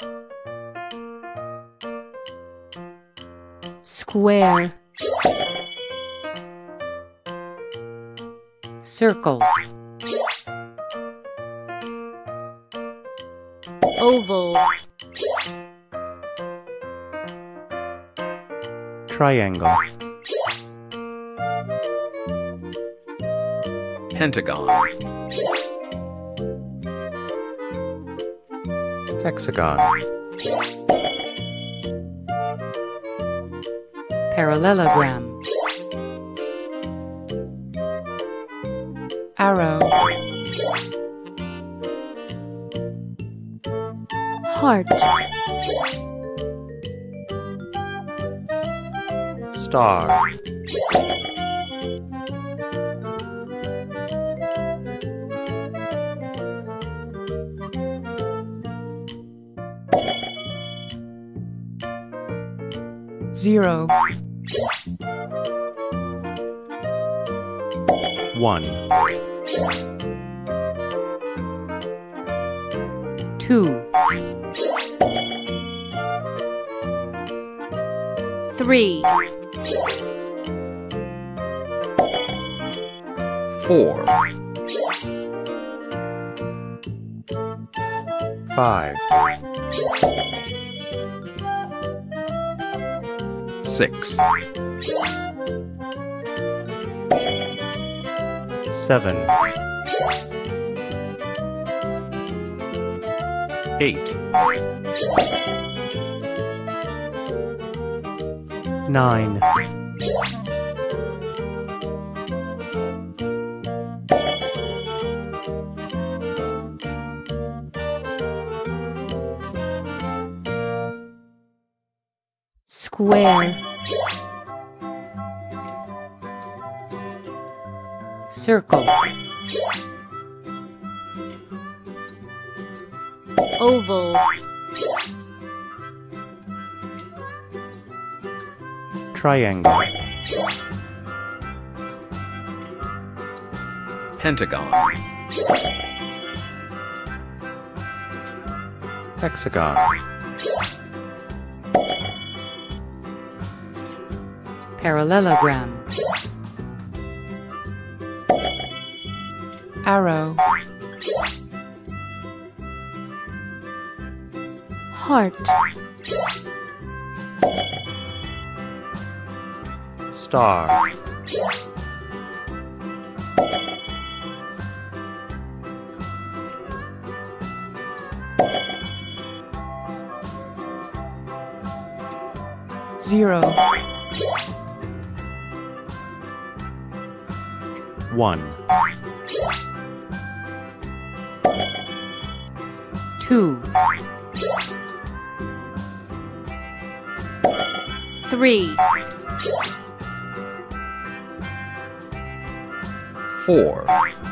Square. Circle. Oval. Triangle. Pentagon. Hexagon. Parallelogram. Arrow. Heart. Star. Zero. 1. 2. 3. 4. 5. 6. 7. 8. 9. 'Square'. Circle. Oval. Triangle. Pentagon. Hexagon. Parallelogram. Arrow. Heart. Star. Zero. 1. 2. 3. 4.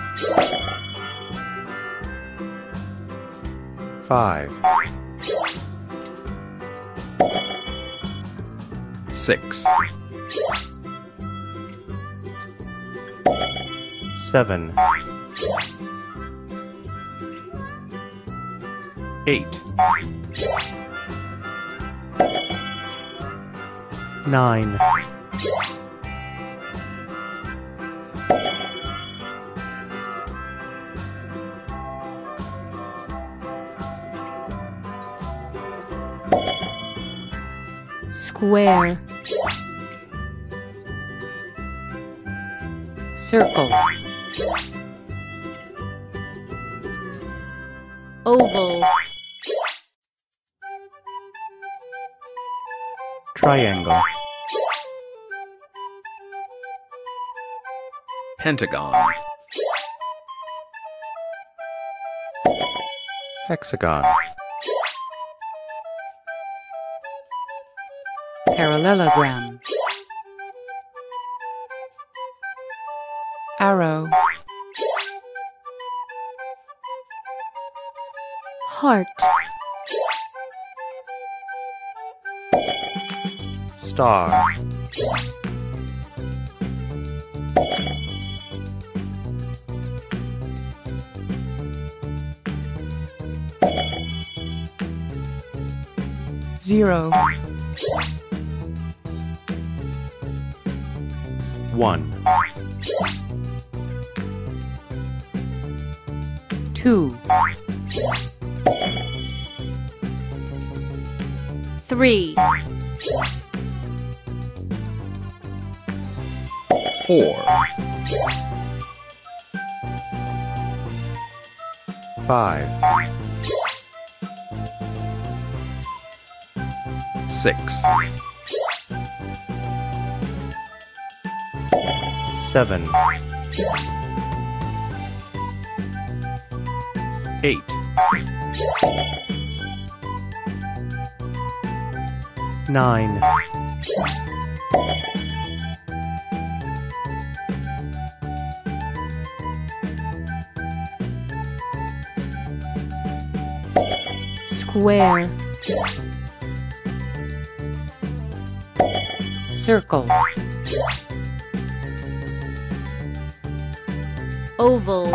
5. 6. 7. 8. 9. 'Square'. Circle. Oval. Triangle. Pentagon. Hexagon. Parallelogram. Arrow. Heart. Star. 0, 1, 2, 3, 4, 5, 6, 7, 8, 9, square, circle, oval,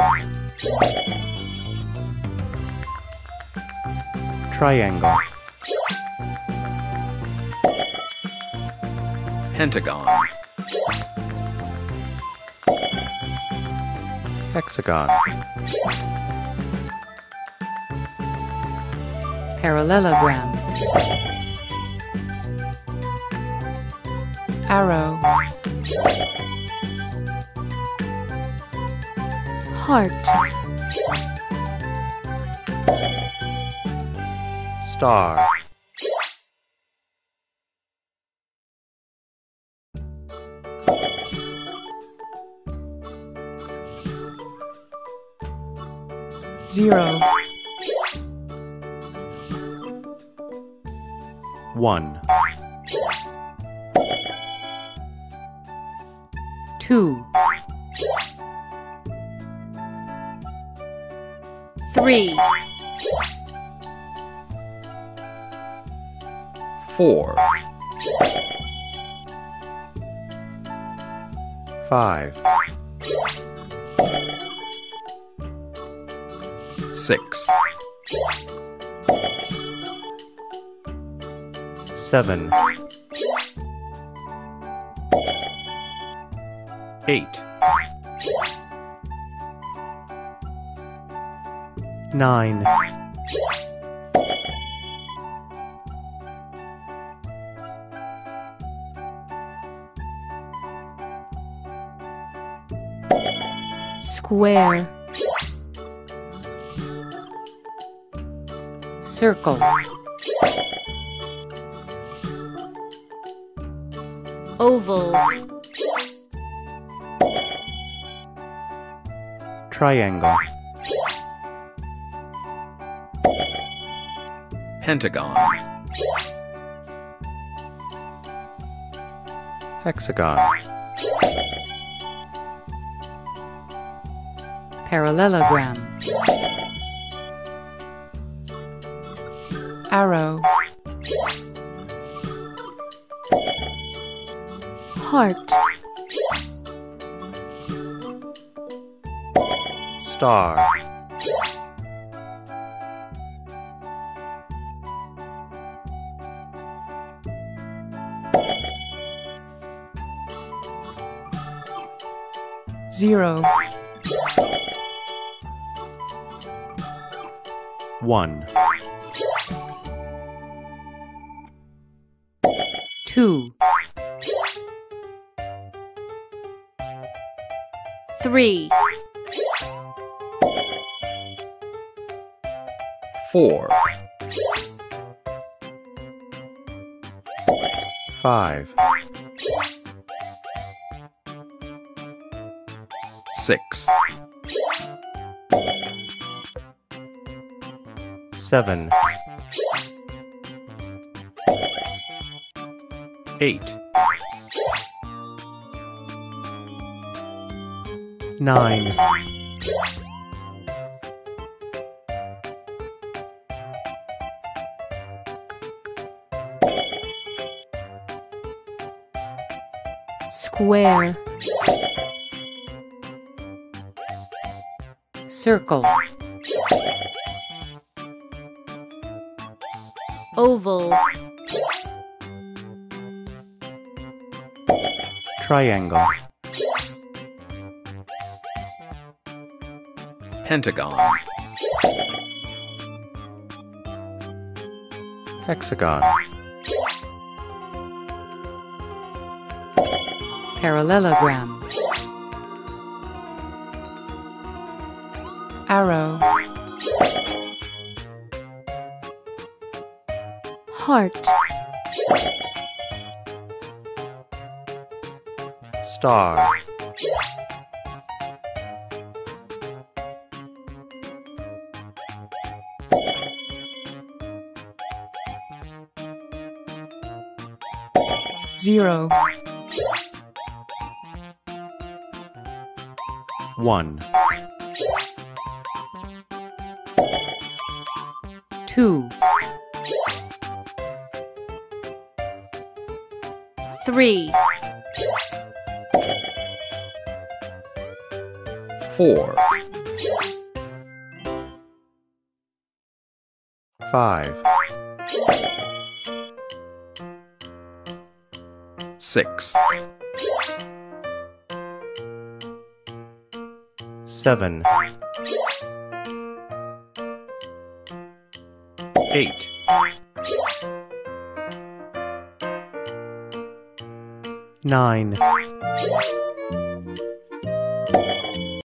triangle, pentagon, hexagon, parallelogram, arrow, heart, star, zero, 1, 2, 3, 4, 5, 6, 7, 8, 9, square, circle, oval, triangle, pentagon, hexagon, parallelogram, arrow, heart, star, zero, 1, 2, 3, 4, 5, 6, 7, 8, 9, square, circle, oval, triangle, pentagon, hexagon, parallelogram, arrow, heart, star, zero, 1, 2, 3, 4, 5, 6, 7, 8, 9,